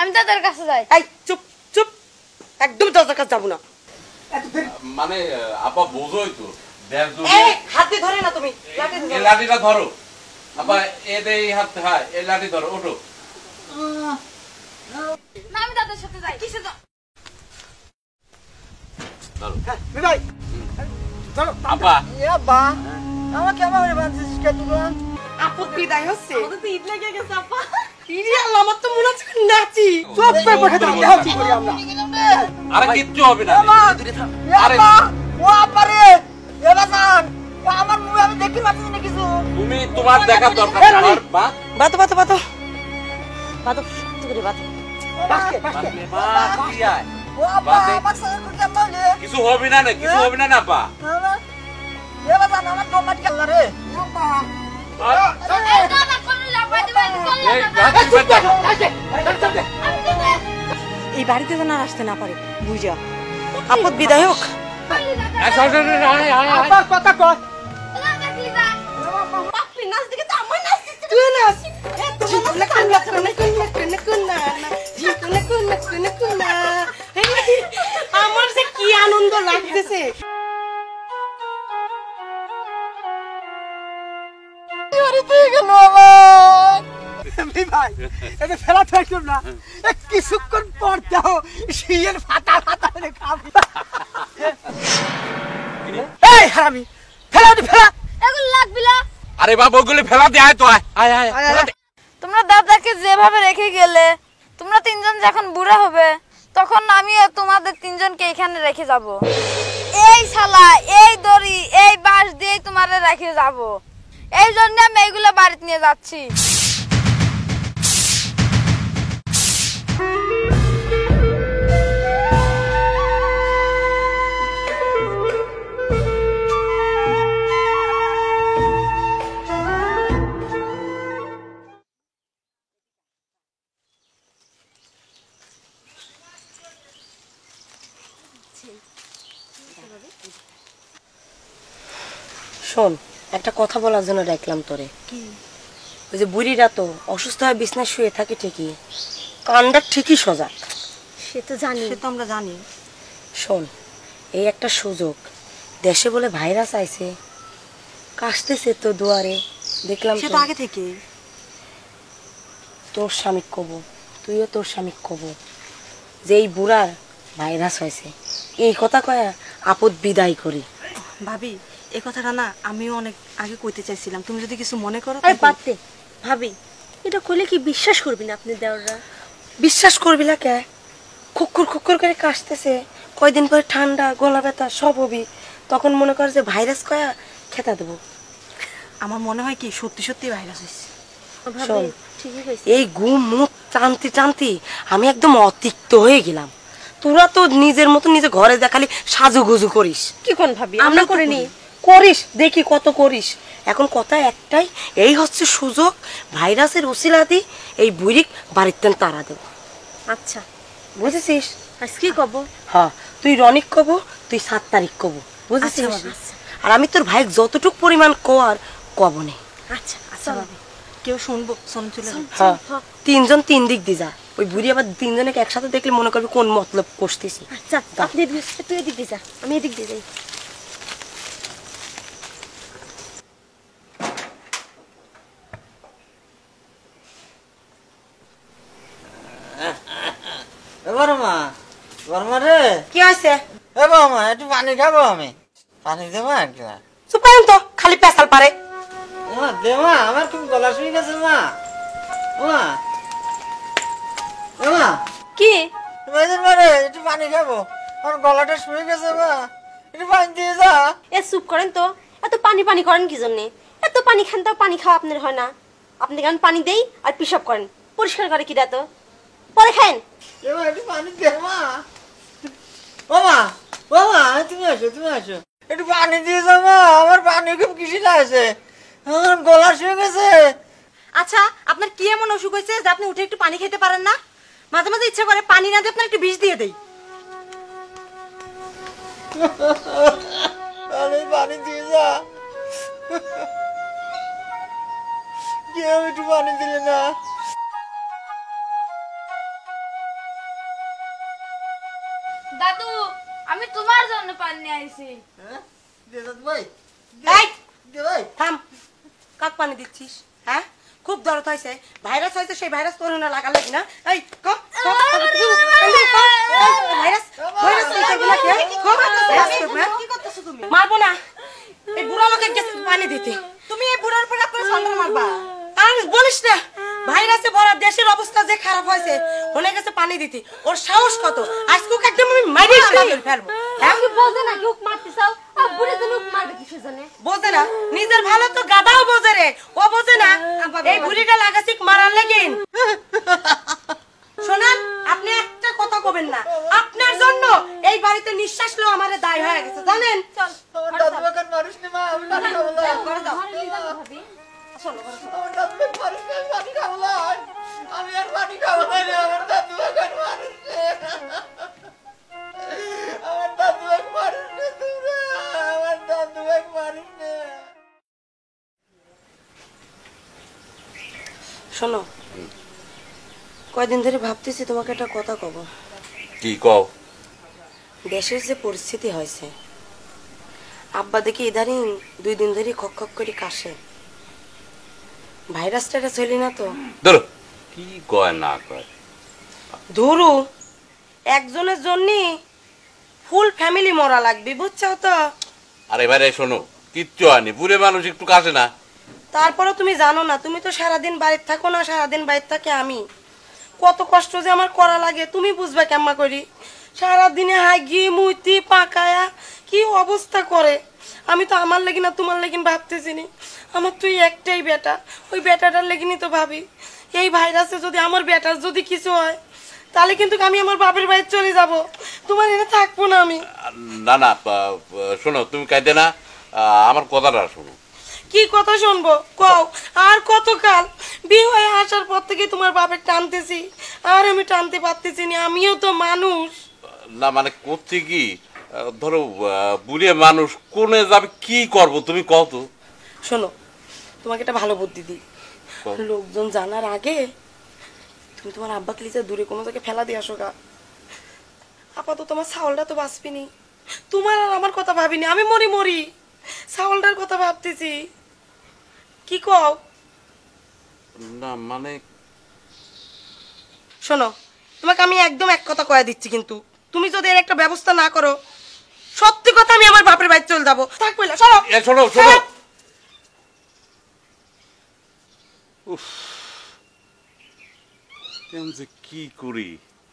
আমি দাদার কাছে যাই। এই চুপ চুপ, একদম দাদার কাছে যাবো না। মানে আপা বোঝোই তো, এই হাতে ধরে না তুমি, এই লাঠিটা ধরো আপা, এই হাত, হ্যাঁ এই লাঠি ধরো, ওঠো। না আমি দাদার সাথে যাই। কিসে তো বিদায় চলো আপা। এ আব্বা আমাকে আবার বাঁচিস কে তুই? আপদ বিদায় হচ্ছে, আমাদের তো ঈদ লেগে গেছে আপা। ইরে আল্লাহ, আমার তো মনে হচ্ছে নাচি। চুপ করে বসে থাকি, দেখো কি করি আমরা। আরে কিচ্ছু হবে না। আরে ও আব্বা রে, এ বাজান ও আমার মুখ আমি দেখি পাচ্ছি না কিছু। তুমি তোমার দেখা দরকার তোমার মা। বাতো বাতো বাতো বাতো সত্যি করে বাতো। ও আব্বা আমার সাথে করতে পারলে কিছু হবে না, কিছু হবে না আপা। এ বাজান আমার দমাট গেল রে। আব্বা এই বাড়িতে যেন আর আসতে না পারে, বুঝা। আপদ বিদায় হোক। কথা কয় আমার যে কি আনন্দ লাগতেছে। কিছুক্ষণ পর যাও শিয়ের ফাটা ফাটা খাবি। এই হারামি ফেলা ফেলা, এগুলো লাগবি না। আরে বাবা ওগুলো ফেলা দে, আয় তো আয় আয় আয় ফেলা দে। তোমরা দাদাকে যেভাবে রেখে গেলে, তোমরা তিনজন যখন বুড়া হবে তখন আমি তোমাদের তিনজনকে এখানে রেখে যাব। এই শালা, এই দড়ি, এই বাঁশ দিয়ে তোমারে রেখে যাব। এই জন্য আমি এইগুলো বাড়িতে নিয়ে যাচ্ছি। শোন, একটা কথা বলার জন্য ডাকলাম তোরে। ওই যে বুড়িরা তো অসুস্থ হয়ে বিছনায় শুয়ে থাকে ঠিকই, কানটা ঠিকই সোজা। সে তো জানি, সে তো আমরা জানি। শোন, এই একটা সুযোগ, দেশে বলে ভাইরাস আইছে, কাশতেছে তো দুয়ারে, দেখলাম সে তো আগে থেকে। তোর স্বামী কব, তুইও তোর স্বামী কব যে এই বুড়ার ভাইরাস হয়েছে, এই কথা কয়া আপদ বিদায় করি। ভাবি এই কথাটা না আমিও অনেক আগে কইতে চাইছিলাম, তুমি যদি কিছু মনে করো। আরে পাতে ভাবি, এটা কইলে কি বিশ্বাস করবি না আপনি দেওররা? বিশ্বাস করবি না কে? খুকুর খুকুর করে কাশতেছে, কয়দিন পরে ঠান্ডা গলা ব্যথা সব হবি, তখন মনে কর যে ভাইরাস কয়া খেতা দেবো। আমার মনে হয় কি সত্যি সত্যি ভাইরাস হয়েছে। শোন, এই ঘুম মুখ টানতে টানতে আমি একদম অতিক্ত হয়ে গেলাম। তোরা তো নিজের মতো নিজে ঘরে দেখালি সাজুগুজু করিস। কি কোন ভাবি, আমরা করিনি। করিস, দেখি কত করিস। এখন কথা একটাই, এই হচ্ছে সুযোগ, ভাইরাসের উসিলা দি এই বুড়ি বাড়িতে তাড়া দেব। আচ্ছা বুঝেছিস? আজ কি কব? হ্যাঁ, তুই রনিক কব, তুই 7 তারিখ কব, বুঝেছিস? আর আমি তোর ভাই যতটুক পরিমাণ কোয়ার কব নেই। আচ্ছা আচ্ছা ভাবি, কেউ শুনবো, শোন চলে যাবে। হ্যাঁ, তিনজন তিন দিক দিয়ে যা। ওই বুড়ি আবার তিনজনকে একসাথে দেখলে মনে করবি কোন মতলব করতেছি। আচ্ছা আপনি তুই এদিক দিয়ে যা, আমি এদিক দিয়ে যাই। এবার মা, বর্মা রে কি হয়েছে? এ বাবা একটু পানি খাবো, আমি পানি দেবো এক গ্লাস। চুপ করেন তো, খালি পেশাল পারে। মা দে মা, আমার খুব গলা শুয়ে গেছে মা। মা মা কি মেয়েদের মারে একটু পানি খাবো, আমার গলাটা শুয়ে গেছে মা, একটু পানি দিয়ে যা। এ চুপ করেন তো, এত পানি পানি করেন কি জন্যে? এত পানি খান তো, পানি খাওয়া আপনার হয় না? আপনি কেন পানি দেই আর পিসাব করেন, পরিষ্কার করে কি তো পরে খান। এবার একটু পানি দে মা। ও মা, ও মা তুমি আসো, তুমি আসো, একটু পানি দিয়ে যাও মা, আমার পানি খুব কিসি লাগছে, আমার গলা শুয়ে গেছে। আচ্ছা আপনার কি এমন অসুখ হয়েছে যে আপনি উঠে একটু পানি খেতে পারেন না? মাঝে মাঝে ইচ্ছা করে পানি না দিয়ে আপনার একটু বিষ দিয়ে দেই। পানি দিয়ে যা, কেউ একটু পানি দিলে না। দাদু আমি তোমার জন্য পানি নিয়ে আইছি। হ্যাঁ দে দাদু ভাই এই দে ভাই থাম, কাক পানি দিচ্ছিস? হ্যাঁ, খুব দরদ হয়েছে, ভাইরাস হয়েছে, সেই ভাইরাস তোর না লাগালে না? এই ভাইরাস ভাইরাস কি করতেছো তুমি? মারবো না, এই বুড়া লোকে পানি দিতে। তুমি এই বুড়ার উপর আপনার সন্তান মারবা? আর বলিস না, ভাইরাসে ভরা দেশের অবস্থা যে খারাপ হয়েছে, মনে গেছে পানি দিতে। ওর সাহস কত, আজকে ওকে একদম আমি মাইরে ফেলবো। হ্যাঁ বোঝে না কি হুক মারতে চাও, বুড়ে তো হুক মারবে কিসে জানে? বোঝে না, নিজের ভালো তো গাদাও বোঝে রে, ও বোঝে না এই বুড়িটা লাগাছি মারার লেগিন। শোনান, আপনি একটা কথা কবেন না, আপনার জন্য এই বাড়িতে নিঃশ্বাস লো আমারে দায় হয়ে গেছে জানেন। চল আমার দাদু ভাই মারিস না মা, আমি পানি খাবো না। ঘরে যাও। ঘরে নিয়ে যাবো ভাবি। আমার দাদু ভাই মারিস না, আমি পানি খাবো না। আমি আর পানি খাবো না রে, আমার দাদু ভাই মারিস না। আমার দাদু ভাই মারিস না তোমরা, আমার দাদু ভাই মারিস না। শোনো, কয়দিন ধরে ভাবতেছি তোমাকে একটা কথা কব। কি কও? দেশের যে পরিস্থিতি হয়েছে, আব্বা দেখি ইদারিং 2 দিন ধরে খক খক করে কাশে। ভাইরাসটা চলি না তো? ধরো কি কয় না কয়। ধরু একজনের জন্য ফুল ফ্যামিলি মরা লাগবে, বুঝছো তো? আরে ভাই শোনো, কিচ্ছু হয়নি, বুড়ে মানুষ একটু কাশে না। তারপরে তুমি জানো না, তুমি তো সারাদিন বাড়িতে থাকো না, সারাদিন বাড়িতে থাকে আমি। কত কষ্ট যে আমার করা লাগে তুমি বুঝবা কেমন করি। সারাদিনে হাগি মুইতি পাকায়া কি অবস্থা করে। আমি তো আমার লাগি না তোমার লাগিন ভাবতেছি নি, আমার তুই একটাই বেটা, ওই বেটাটার লেগিনই তো ভাবি। এই ভাইরাসে যদি আমার বেটার যদি কিছু হয়, তাহলে কিন্তু আমি আমার বাপের বাড়ি চলে যাব, তোমার এনে থাকবো না আমি। না না শোনো, তুমি কাইতে না, আমার কথাটা শোনো। কি কথা শুনবো কও? আর কতকাল? বিয়ে হয়ে আসার পর থেকে তোমার বাপের টানতেছি, আর আমি টানতে পারতেছি না, আমিও তো মানুষ। না মানে করতে কি, ধরো বুড়ে মানুষ কোনে যাবে, কি করব তুমি কও তো। শোনো, তোমাকে একটা ভালো বুদ্ধি দিই। কও। লোকজন জানার আগে তুমি তোমার আব্বাকে লিজে দূরে কোনো জায়গায় ফেলা দিয়ে আসো গা। আপাতত তোমার ছাগলটা তো বাঁচবিনি, তোমার আর আমার কথা ভাবিনি, আমি মরি মরি, ছাগলটার কথা ভাবতেছি। কি কও? না মানে শোনো, তোমাকে আমি একদম এক কথা কয়ে দিচ্ছি, কিন্তু তুমি যদি এর একটা ব্যবস্থা না করো, সত্যি কথা আমি আমার বাপের বাড়ি চলে যাবো। থাকবে না, সরো। শোনো শোনো, উফ কেন যে কি করি,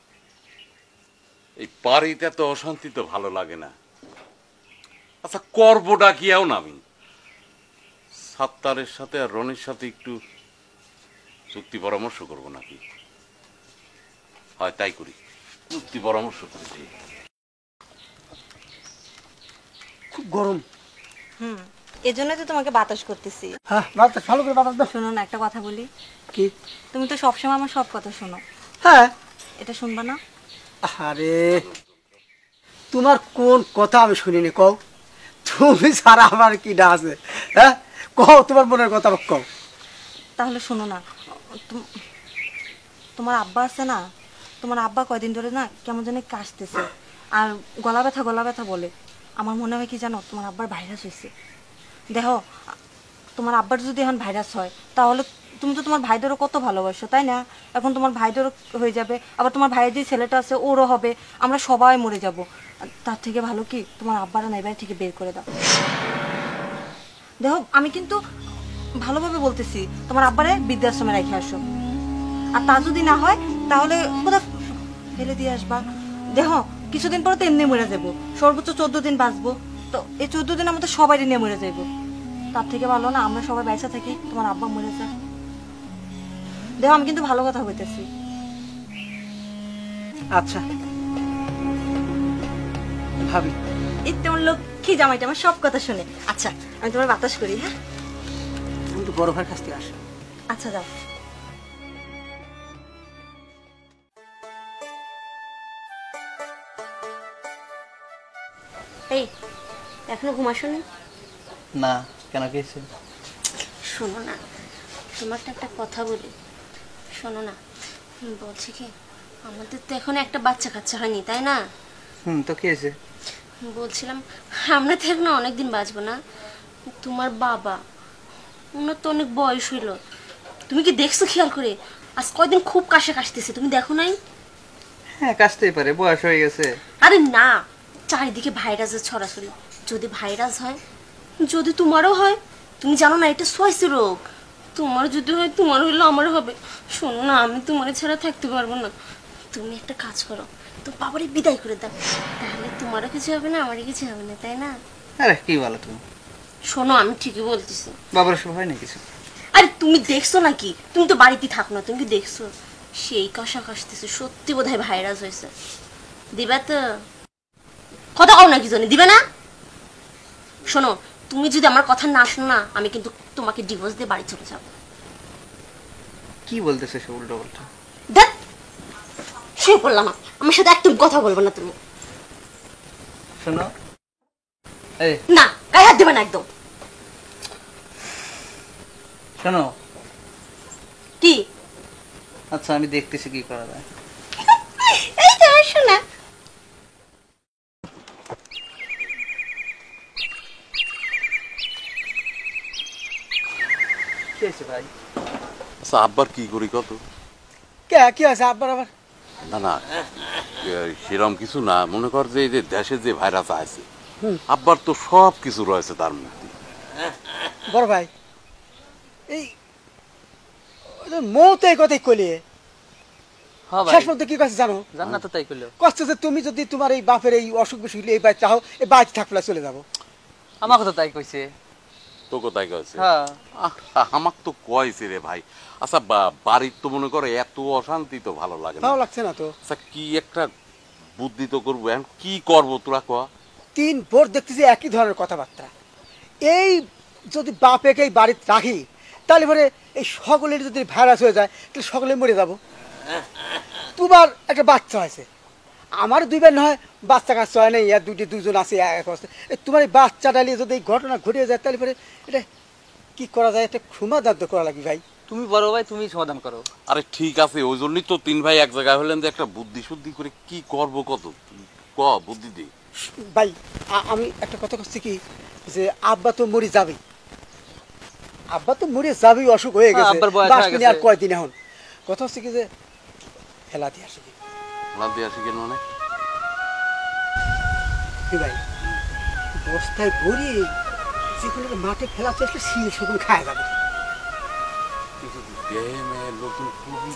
এই বাড়িতে তো অশান্তি তো ভালো লাগে না। আচ্ছা করবোটা কি না, আমি সাত্তারের সাথে আর রনির সাথে একটু চুক্তি পরামর্শ করবো নাকি? হয় তাই করি, চুক্তি পরামর্শ করি। খুব গরম। এজন্য তো তোমাকে বাতাস করতেছি। হ্যাঁ বাতাস ভালো করে বাতাস দাও। শোনো না, একটা কথা বলি। কি? তুমি তো সবসময় আমার সব কথা শোনো, হ্যাঁ। এটা শুনবা না? আরে তোমার কোন কথা আমি শুনিনি, কও। তুমি ছাড়া আমার কি ডা আছে? হ্যাঁ কও, তোমার মনের কথা কও। তাহলে শোনো না, তোমার আব্বা আছে না, তোমার আব্বা কয়দিন ধরে না কেমন জানি কাশতেছে আর গলা ব্যথা বলে। আমার মনে হয় কি জানো, তোমার আব্বার ভাইরাস হয়েছে। দেখো, তোমার আব্বার যদি এখন ভাইরাস হয়, তাহলে তুমি তো তোমার ভাইদেরও কত ভালোবাসো, তাই না? এখন তোমার ভাইদেরও হয়ে যাবে, আবার তোমার ভাইয়ের যে ছেলেটা আছে ওরও হবে, আমরা সবাই মরে যাব। তার থেকে ভালো কি তোমার আব্বারা নাই বাড়ি থেকে বের করে দাও। দেখো, আমি কিন্তু ভালোভাবে বলতেছি, তোমার আব্বারে বৃদ্ধাশ্রমে রেখে আসো। আর তা যদি না হয়, তাহলে কোথাও ফেলে দিয়ে আসবা। দেখো, কিছুদিন পরে তো এমনি মরে যাবো, সর্বোচ্চ 14 দিন বাঁচবো। তো এই 14 দিন আমাদের সবাই নিয়ে মরে যাইবো। তার থেকে ভালো না আমরা সবাই বেঁচে থাকি, তোমার আব্বা মরে যায়। দেখো, আমি কিন্তু ভালো কথা বলতেছি। আচ্ছা ভাবি, এই তোমার লক্ষ্মী জামাইটা আমার সব কথা শুনে। আচ্ছা, আমি তোমার বাতাস করি। হ্যাঁ, তুমি তো বড় ভাইয়ের কাছ থেকে আসো। আচ্ছা যাও। এই এখনো ঘুমাসনি? না, কেন গেছে? শোনো না, তোমাকে একটা কথা বলি, শোনো না। বলছি কি, আমাদের তো এখন একটা বাচ্চা কাচ্চা হয়নি, তাই না? তো কি হয়েছে? বলছিলাম আমরা তো এখন অনেকদিন বাঁচবো না। তোমার বাবা, ওনার তো অনেক বয়স হইল। তুমি কি দেখছো খেয়াল করে? আজ কয়দিন খুব কাশতেছে, তুমি দেখো নাই? হ্যাঁ, কাশতেই পারে, বয়স হয়ে গেছে। আরে না, চারিদিকে ভাইরাসের ছড়াছড়ি। যদি ভাইরাস হয়, যদি তোমারও হয়, তুমি জানো না এটা সোয়াইসি রোগ। তোমার যদি হয়, তোমার হইলে আমারও হবে। শোনো না, আমি তোমার ছাড়া থাকতে পারবো না। তুমি একটা কাজ করো, তো বাবারে বিদায় করে দাও, তাহলে তোমারও কিছু হবে না, আমারও কিছু হবে না, তাই না? আরে কি বলো তুমি? শোনো, আমি ঠিকই বলতেছি। বাবার সব হয় না কিছু? আরে তুমি দেখছো নাকি? তুমি তো বাড়িতে থাকো না, তুমি কি দেখছো? সেই কাশা কাশতেছে, সত্যি বোধহয় ভাইরাস হয়েছে। দিবা তো? কথা কও না কি জানি, দিবে না? শোনো, তুমি যদি আমার কথা না শোনো না, আমি কিন্তু তোমাকে ডিভোর্স দিয়ে বাড়ি চলে যাবো। কি বলতেছে সে উল্টো পাল্টা? দেখ, শুয়ে পড়লাম না, আমার সাথে একদম কথা বলবো না তুমি। শোনো, এই না, গায়ে হাত দেবে না একদম। শোনো, কি? আচ্ছা আমি দেখতেছি কি করা যায়। এই তো শোনা। কি হয়েছে ভাই? আচ্ছা আব্বার কি করি কত? কি আছে আব্বার আবার? না না, সেরকম কিছু না। মনে কর যে এই যে দেশে যে ভাইরাস আছে, আব্বার তো সব কিছু রয়েছে তার মধ্যে। বড় ভাই, এই মৌ তো এই কথাই কলিয়ে শেষ পর্যন্ত কি কাছে জানো? জান না তো তাই করলো। কষ্ট যে তুমি যদি তোমার এই বাপের এই অসুখ বিসুখ হইলে এই বাড়ি চাও, এই বাড়ি থাকলে চলে যাবো। আমার কথা তাই কইছে। তো কোথায় গেছে? হ্যাঁ, আমাক তো কয়েছে রে ভাই। আচ্ছা বাড়ির তো মনে করে এত অশান্তি তো ভালো লাগে না। তাও লাগছে না তো। আচ্ছা কি একটা বুদ্ধি তো করবো, এখন কি করবো তোরা কয়া? 3 ভোর দেখতেছি একই ধরনের কথাবার্তা। এই যদি বাপেকে এই বাড়িতে রাখি, তাহলে পরে এই সকলের যদি ভাইরাস হয়ে যায়, তাহলে সকলে মরে যাবো। তোমার একটা বাচ্চা হয়েছে, আমার 2 বার নয় বাচ্চা কাচ্চা হয় না, ইয়া দুজন আছে এক অবস্থা। তোমার এই বাচ্চাটা নিয়ে যদি এই ঘটনা ঘটে যায়, তাহলে পরে এটা কি করা যায়? একটা সমাধান তো করা লাগবে ভাই। তুমি বড় ভাই, তুমি সমাধান করো। আরে ঠিক আছে, ওই জন্যই তো 3 ভাই এক জায়গায় হলেন যে একটা বুদ্ধি শুদ্ধি করে কি করবো কত ক বুদ্ধি দি। ভাই আমি একটা কথা করছি কি, যে আব্বা তো মরে যাবেই, আব্বা তো মরে যাবেই, অসুখ হয়ে গেছে, আব্বার বয়স হয়ে বাঁচবেনি আর গেছে। কয়দিন। এখন কথা হচ্ছে কি যে খেলা দিয়ে আসি লাভ দিয়ে আসি কেন মানে? কি ভাই, বস্তায় ভরি যেগুলো মাঠে খেলা চেষ্টা শিল শুকুন খায় যাবে। নতুন খুবই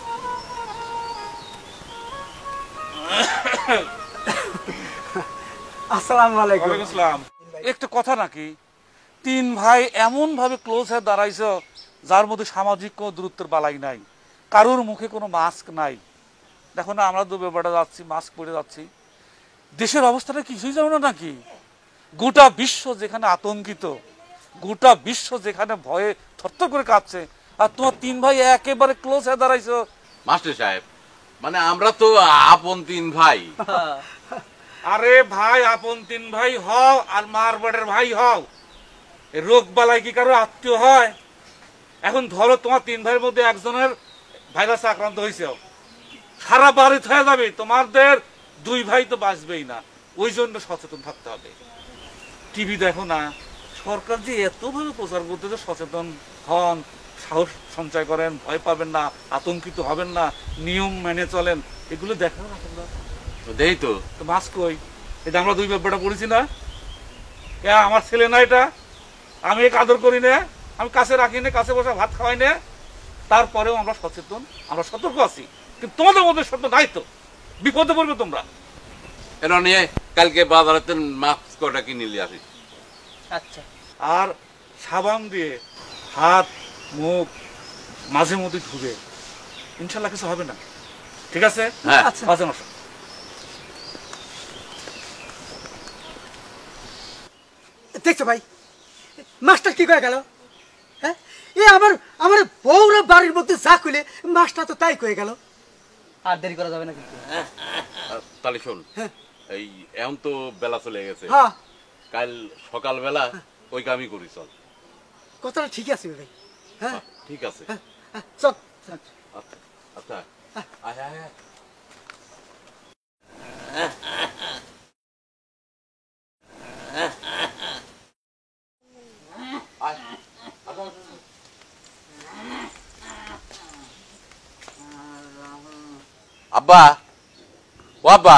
আসসালামু আলাইকুম। একটা কথা নাকি, 3 ভাই এমন ভাবে ক্লোজ হয়ে দাঁড়াইছো যার মধ্যে সামাজিক কোনো দূরত্বের বালাই নাই, কারোর মুখে কোনো মাস্ক নাই। দেখো না, আমরা 2 ব্যাপারটা যাচ্ছি, মাস্ক পরে যাচ্ছি। দেশের অবস্থাটা কিছুই জানো না নাকি? গোটা বিশ্ব যেখানে আতঙ্কিত, গোটা বিশ্ব যেখানে ভয়ে থরথর করে কাঁপছে, আর তোমার 3 ভাই একেবারে ক্লোজ হয়ে দাঁড়াইছো। মাস্টার সাহেব, মানে আমরা তো আপন 3 ভাই। আরে ভাই, আপন 3 ভাই হও আর মারবাড়ের ভাই হও, এই রোগ বালাই কি কারো আত্মীয় হয়? এখন ধরো তোমার 3 ভাইয়ের মধ্যে একজনের ভাইরাসে আক্রান্ত হয়েছে, সারা বাড়ি হয়ে যাবে, তোমাদের 2 ভাই তো বাঁচবেই না। ওই জন্য সচেতন থাকতে হবে। টিভি দেখো না, সরকার যে এতভাবে প্রচার করতেছে সচেতন হন, সাহস সঞ্চয় করেন, ভয় পাবেন না, আতঙ্কিত হবেন না, নিয়ম মেনে চলেন, এগুলো দেখো না তোমরা? দেই তো। তো মাস্ক কই? এটা আমরা 2 ব্যাপারটা পড়েছি না? আমার ছেলে না এটা, আমি এক আদর করি না, আমি কাছে রাখি না, কাছে বসে ভাত খাওয়াই না, তারপরেও আমরা সচেতন, আমরা সতর্ক আছি। কিন্তু তোমাদের মধ্যে সত্য নাই তো, বিপদে পড়বে তোমরা। এটা নিয়ে কালকে বাজারে মাস্ক কটা কিনে নিয়ে আসি। আচ্ছা, আর সাবান দিয়ে হাত মুখ মাঝে মধ্যে ধুবে, ইনশাল্লাহ কিছু হবে না। ঠিক আছে? হ্যাঁ। আচ্ছা, আচ্ছা। দেখছো ভাই, মাস্টার কি করে গেল? হ্যাঁ, এ আমার আমার বউরা বাড়ির মধ্যে যা কইলে মাস্টার তো তাই কয়ে গেল। আর দেরি করা যাবে না কিন্তু। তাহলে শোন, এই এখন তো বেলা চলে গেছে, হ্যাঁ, কাল সকালবেলা ওই কামই করি, চল। কথাটা ঠিক আছে ভাই। হ্যাঁ, ঠিক আছে। চল। আচ্ছা আচ্ছা, আয় আয় আয়। আব্বা ও আব্বা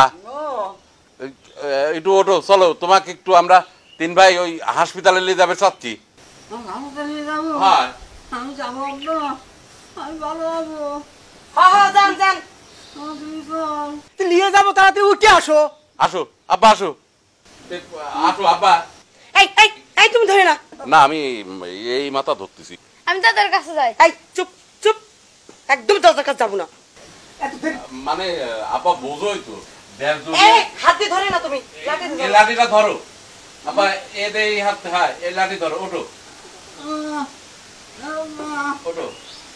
একটু ওঠো, চলো তোমাকে একটু আমরা তিন ভাই ওই হাসপাতালে নিয়ে যাবে চাচ্ছি। হ্যাঁ আমি যাবো আব্বা, আমি ভালো হবো। হ্যাঁ যান যান। তুই নিয়ে যাবো, তাড়াতাড়ি উঠে আসো। আসো আব্বা আসো, আসো আব্বা। এই এই এই তুমি ধরে না। না আমি এই মাথা ধরতেছি। আমি তাদের কাছে যাই। এই চুপ চুপ, একদম দরজার কাছে যাবো না। মানে আব্বা বোঝোই তো, এই হাত দিয়ে ধরে না তুমি, লাঠি দিয়ে এই ধরো। লাঠিটা ধরো আব্বা, এ দে এই হাত, হ্যাঁ এই লাঠি ধরো, ওঠো ওঠো।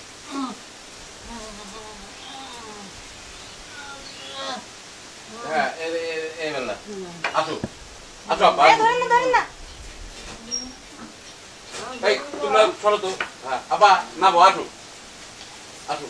হ্যাঁ এই বেলা আসো আসো আব্বা। ধরেন না ধরেন না। এই তোমরা চলো তো। হ্যাঁ আব্বা নামো, আসো আসো।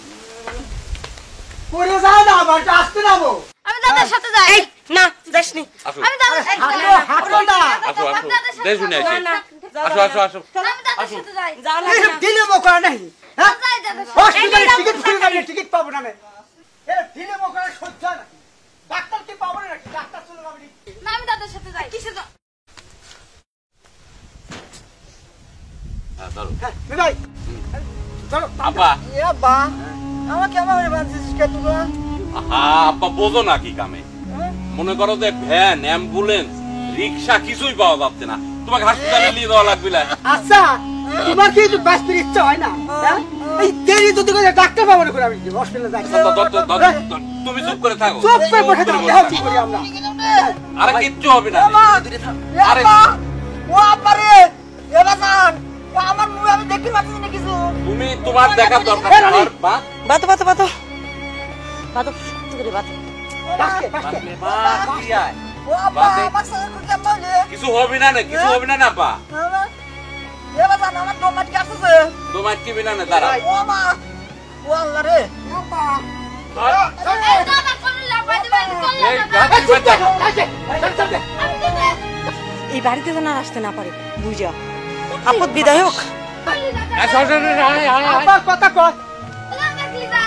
পড়ে যায় না আবার, আসতে যাবো। আমি তাদের সাথে যাই। এই না যাসনি। আসো আমি তাদের সাথে যাই। হাঁটো না। আসো আসো, দেশ শুনে আসি। আসো আসো আসো। আমি তাদের সাথে যাই। যাও না। এইসব দিলে করা নাই, হ্যাঁ? যাই তাদের সাথে। হসপিটালে টিকিট খুলে যাবে, টিকিট পাবো না। দিলে করা সহ্য হয় নাকি? ডাক্তার কি পাবো না নাকি? ডাক্তার চলে যাবে। না আমি তাদের সাথে যাই। কিসে যা? হ্যাঁ ধরো ভাই ধরো। আব্বা। এ আব্বা, আমাকে আমার বাঁধছিস কে তোরা? হ্যাঁ আব্বা বোঝো না কি কামে, মনে করো যে ভ্যান অ্যাম্বুলেন্স রিক্সা কিছুই পাওয়া যাচ্ছে না, তোমাকে হাসপাতালে নিয়ে যাওয়া লাগবে না। আচ্ছা, তোমার কি একটু বাঁচতে ইচ্ছা হয় না? হ্যাঁ? এই দেরি যদি করে ডাক্তার পাবো না করে আমি হসপিটালে যাই। তুমি চুপ করে থাকো, চুপ করে বসে থাকো, দেখো কি করি আমরা। আরে কিচ্ছু হবে না। এ আব্বা, ও আব্বা রে, এ বাজান, ও আমার মুখ আমি দেখতে পাচ্ছি না কিছু। তুমি তোমার দেখার দরকার এ নেই। রানী। আর বাত বাতো বাতো বাতো বাতো শক্ত করে বাতো। বাঁচতে, বাঁচতে। কি আয়? ও আব্বা, বাদে। আমার সাথে করতে পারলে। কিছু হবে না, কিছু হবে না আব্বা। এ বাজান, আমার দম আটকে আসছে। তোমার কি বিনা না দাঁড়া। ও মা, ও আল্লাহ রে। আব্বা, এই দাদা কোন লাফাই দিবে? কোন এই লাফাই? গাছ বাচ্চা। আমি দিবে। এই বাড়িতে যেন আর আসতে না পারে, বুঝা। আপদ বিধায়ক। আবার কথা কয়। না দেখলি যা।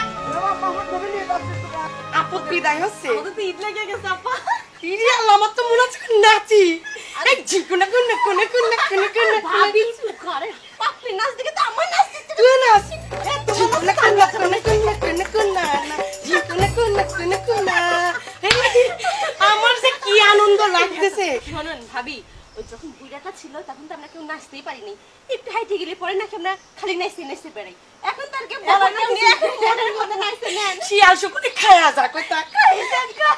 আপদ বিদায় হচ্ছে। ঈদ লেগে গেছে আপা। ইরে আল্লাহ, আমার তো মনে হচ্ছে নাচি। এই ঝিকুনা কুনা কুনা কুনা কুনা কুনা ভাবি ঘরে পাপড়ি নাচ দেখে তো আমার নাচ দিতে তুই নাচ। ঝিকুনা কুনা কুনা কুনা কুনা কুনা ঝিকুনা কুনা কুনা কুনা। আমার যে কি আনন্দ লাগতেছে। শোনেন ভাবি, ওই যখন বুড়াটা ছিল তখন তো আমরা কেউ নাচতেই পারিনি, একটু হাইটে গেলে পরে নাকি আমরা খালি নাচতে নাচতে পারি। এখন তার কেউ বলা না, এখন মনের মধ্যে নাচতে নেন। শিয়াল শুকুনি খায়া যা কই তা খাই যা।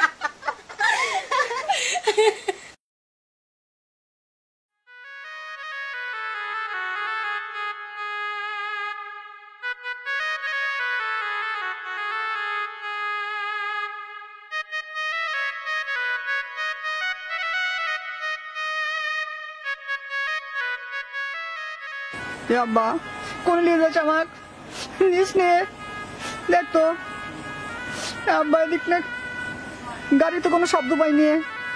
এ আব্বা, কোন নিয়ে যাচ্ছে আমার? নিস নে, দেখ তো। এ আব্বা, এদিক না, গাড়ি তো কোনো শব্দ পাইনি।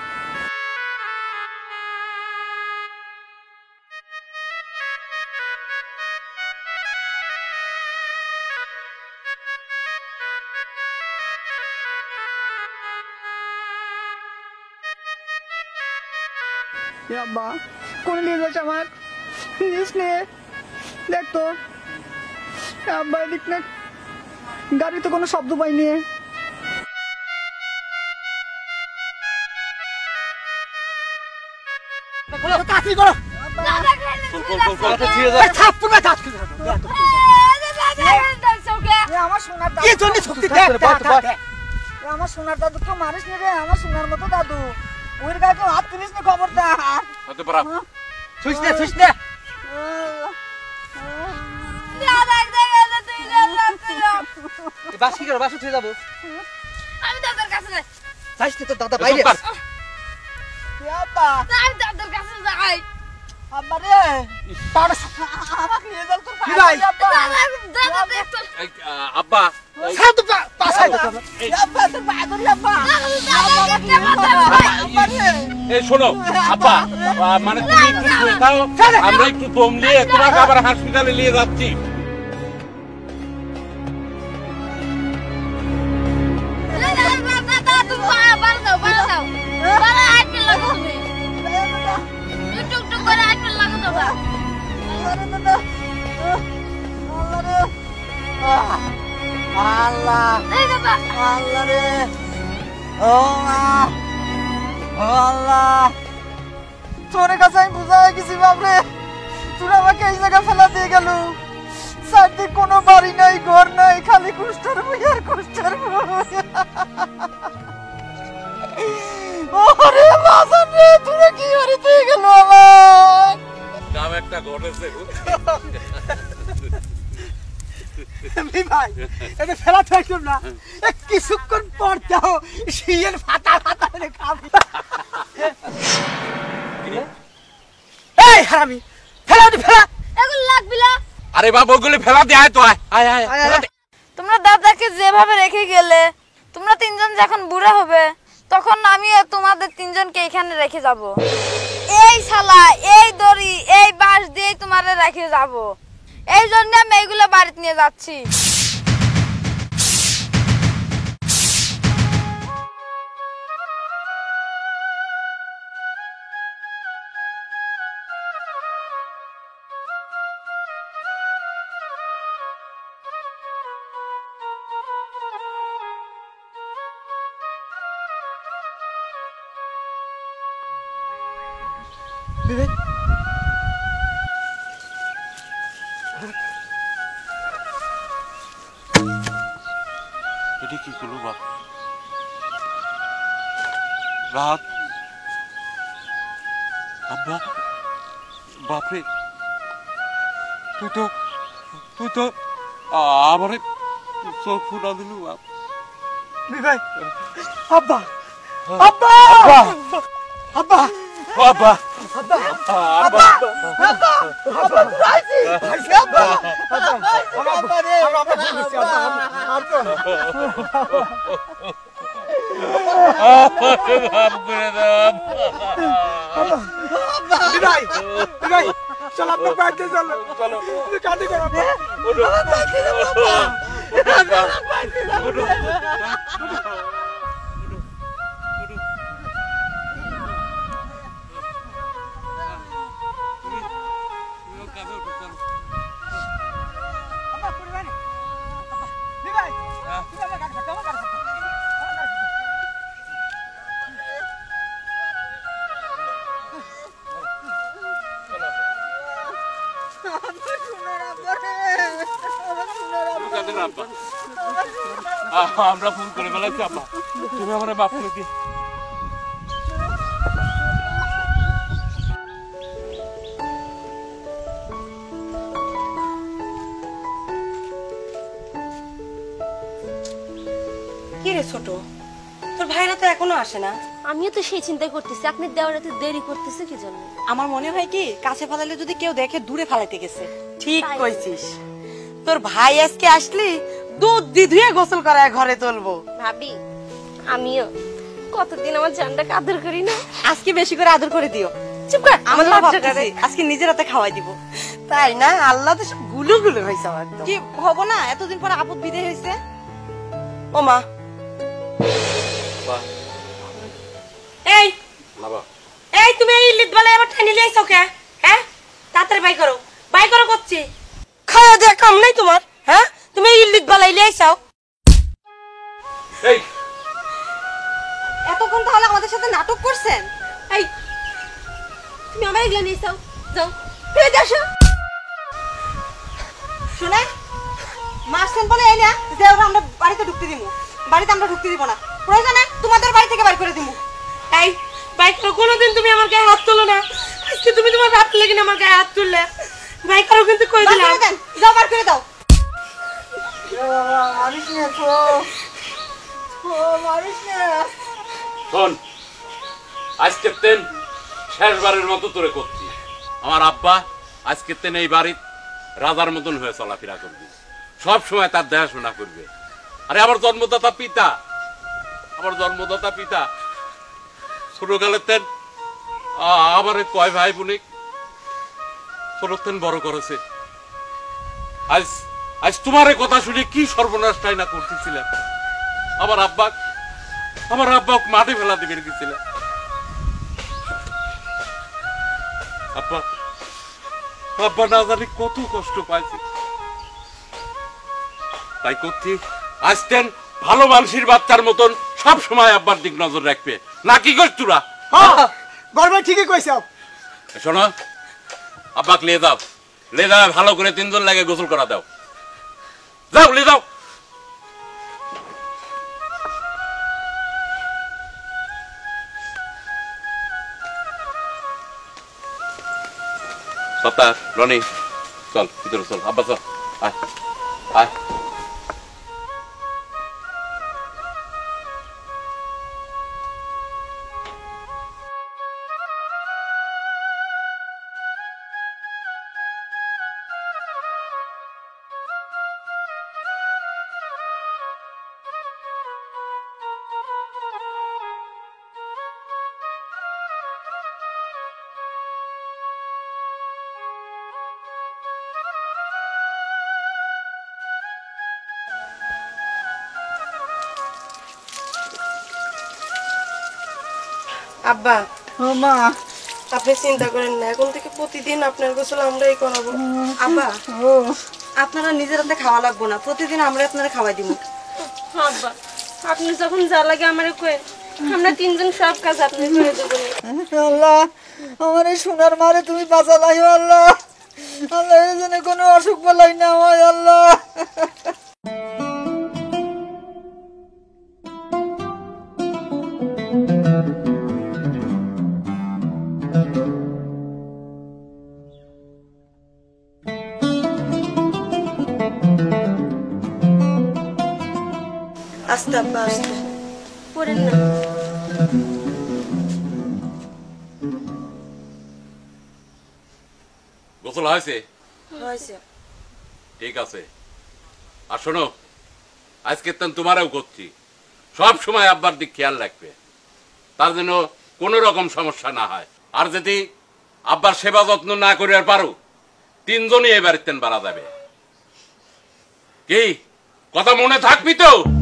এ আব্বা, কোন নিয়ে যাচ্ছে আমার? নিস নে, দেখ তো। এ আব্বা, এদিক না, গাড়ি তো কোনো শব্দ পাইনি। তাড়াতাড়ি করো। দাদা খেলে তুমি থাপ্পড় মার, থাপ্পড় মার। এ আমার সোনার দাদু, কি জন্য শক্তি দেখ, দেখ, দেখ। এ আমার সোনার দাদু কেউ মারিস নি রে, আমার সোনার মতো দাদু। ওর গায়ে কেউ হাত তুলিস নি, খবরদার। হতে পারা। ছুঁইস নে, ছুঁইস নে। দাদা দেখে তুই যাচ্ছিস। বাস কি করো, বাস উঠে যাবো। আমি তাদের কাছে যাই। যাইস নে, তোর দাদা বাইরে। এ আব্বা, আমি তাদের কাছে যাই। আব্বা রে, পাড়া আমাকে নিয়ে যাও তোর কি ভাই? পায়ে, আব্বা। দাদা দেখতো। এই, আব্বা এই, ছাড় তো পাছাই তো। এ আব্বা, তোর পায়ে ধরি আব্বা। দাদা দেখতে পাচ্ছ ভাই। আব্বা রে। এই শোনো আব্বা, মানে তুমি একটু শুয়ে থাও, আমরা একটু দম নিয়ে তোমাকে আবার হাসপাতালে নিয়ে যাচ্ছি। আল্লাহ এই বাবা আল্লাহ রে ও মা ও আল্লাহ তোর কাছে আমি বুঝা হয়ে গেছি বাপরে তোরা আমাকে এই জায়গা ফেলা দিয়ে গেল চারদিক কোনো বাড়ি নাই ঘর নাই খালি কুষ্টার বই আর কুষ্টার বই ওরে বাজান রে তোরা কি করে দিয়ে গেল আমার নাম একটা ঘটেছে ভাই এটা ফেলা থাকলাম না কিছুক্ষণ পর যাও শিয়ের ফাটা ফাটা করে খাবি এই হারামি ফেলা ফেলা এগুলো লাগবি না আরে বাবা ওগুলো ফেলা দে আয় তো আয় আয় আয় ফেলা দে। তোমরা দাদাকে যেভাবে রেখে গেলে তোমরা তিনজন যখন বুড়া হবে তখন আমি তোমাদের তিনজনকে এখানে রেখে যাব এই শালা এই দড়ি এই বাঁশ দিয়ে তোমারে রেখে যাব এই জন্য আমি এইগুলো বাড়িতে নিয়ে যাচ্ছি বিবেক এটা কি করলো বাপ রাত আব্বা বাপরে তুই তো আমারে চোখ ফুটা দিলু বাপ বিবেক আব্বা আব্বা আব্বা আব্বা চলো আপনার বাড়িতে চলো চলো কাঁদে করো আমরা ফোন করে বেলাচ্ছি আব্বা তুমি আমার মাফ করে দিও কি রে ছোট তোর ভাইরা তো এখনো আসে না আমিও তো সেই চিন্তা করতেছি আপনি দেওয়ার এত দেরি করতেছে কি জন্য আমার মনে হয় কি কাছে ফেলালে যদি কেউ দেখে দূরে ফেলাইতে গেছে ঠিক কইছিস তোর ভাই আজকে আসলি দুধ দি ধুয়ে গোসল করায় ঘরে তুলবো ভাবি আমিও কতদিন আমার জানটাকে আদর করি না আজকে বেশি করে আদর করে দিও চুপ কর আমার আমার ভাবতেছি, বাচ্চাটারে আজকে নিজের হাতে খাওয়াই দিব তাই না আল্লাহ তো সব গুলু গুলু হয়েছে আমার একদম। কি হবো না এতদিন পর আপদ বিদায় হয়েছে ও মা এই বাবা এই তুমি এই ইলিত বালাই আবার ঠানি লিয়ে আইছো কে হ্যাঁ তাড়াতাড়ি বাই করো করছি খাওয়া দেয়া কাম নাই তোমার হ্যাঁ তুমি এই ইলিত বালাই লিয়ে আইছো এই এতক্ষণ তাহলে আমাদের সাথে নাটক করছেন এই তুমি আমার এগুলো নিয়ে যাও যাও ফেলে দিয়ে আসো শুনে মারছেন বলে এই না যে ওরা আমরা বাড়িতে ঢুকতে দিব বাড়িতে আমরা ঢুকতে দিব না প্রয়োজনে তোমাদের বাড়ি থেকে বাইর করে দিব এই বাই করো কোনোদিন তুমি আমার গায়ে হাত তোলো না আজকে তুমি তোমার বাপ লেগে আমার গায়ে হাত তুললে বাই করো কিন্তু কই বার দিলাম করে দেন যাও বার করে দাও মারিস না তো মারিস না শোন আজকে তেন শেষবারের মতো তোরে করছি আমার আব্বা আজকে তেন এই বাড়ির রাজার মতন হয়ে চলাফেরা করবে সব সময় তার দেখাশোনা করবে আরে আমার জন্মদাতা পিতা ছোটকালের তেন আমার কয় ভাই বোনে ছোট তেন বড় করেছে আজ আজ তোমার এই কথা শুনে কি সর্বনাশটাই না করতেছিলেন আমার আব্বা মাঠে ফেলা দিবে গেছিলেন আব্বা না জানি কত কষ্ট পাইছে তাই করছি আসতেন ভালো মানুষের বাচ্চার মতন সব সময় আব্বার দিক নজর রাখবে নাকি কর তোরা? হ্যাঁ বড় ভাই ঠিকই কইছো। শোনো, আব্বাকে লে দাও, ভালো করে 3 জন লাগে গোসল করা দাও। যাও লে দাও। সত্তা, রনি, চল ভিতরে চল, আব্বা চল, আয় আয়। আব্বা ও মা, আপনি চিন্তা করেন না, এখন থেকে প্রতিদিন আপনার গোসল আমরাই করাবো। আব্বা ও আপনারা নিজের হাতে খাওয়া লাগবো না, প্রতিদিন আমরা আপনারা খাওয়াই দিব। আব্বা আপনি যখন যা লাগে আমারে কয়ে, আমরা 3 জন সব কাজ আপনি করে দেবো। আল্লাহ, আমার এই সোনার মারে তুমি বাঁচালাই আল্লাহ। আল্লাহ, এই জন্য কোনো অসুখ বলাই না হয় আল্লাহ। আস্তে আব্বা আস্তে। পড়েন না। গোসল হয়েছে? হয়েছে। ঠিক আছে। আর শোনো, আজকে তোমারও করছি, সব সময় আব্বার দিক খেয়াল রাখবে, তার জন্য কোনো রকম সমস্যা না হয়। আর যদি আব্বার সেবা যত্ন না করে পারো, 3 জনই এবার বাড়া যাবে। কি কথা মনে থাকবি তো?